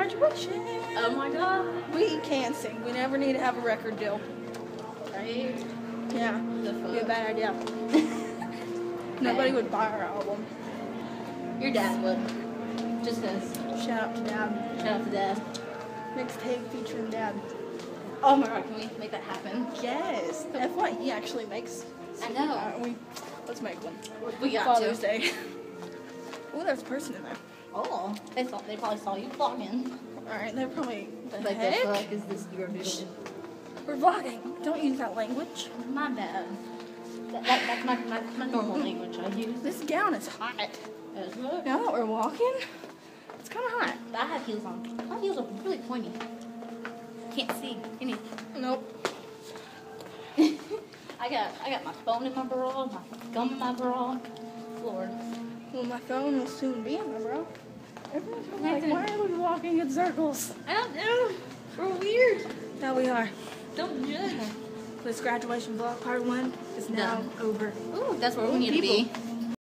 graduation. Oh my god. We can't sing. We never need to have a record deal. Right? Yeah. Be a bad idea. Nobody would buy our album. Your dad would. Just cause. Shout out to Dad. Shout out to Dad. Mixtape featuring Dad. Oh my god, can we make that happen? Yes. FYE actually makes. I know. Let's make one. We got Father's to. Day. Oh, there's a person in there. Oh, they probably saw you vlogging. Alright, they're probably. The Like, heck? the fuck is this your video? We're vlogging. Don't use that language. My bad. That's my normal language I use. This gown is hot. As well. Now that we're walking, it's kind of hot. I have heels on. My heels are really pointy. Can't see anything. Nope. I got my phone in my bra, my gum in my bra. Lord. Well, my phone will soon be in my bra. Everyone's like, why are we walking in circles? I don't know. We're weird. Now we are. Don't judge. This graduation vlog part 1 is now over. Ooh, that's where we need to be.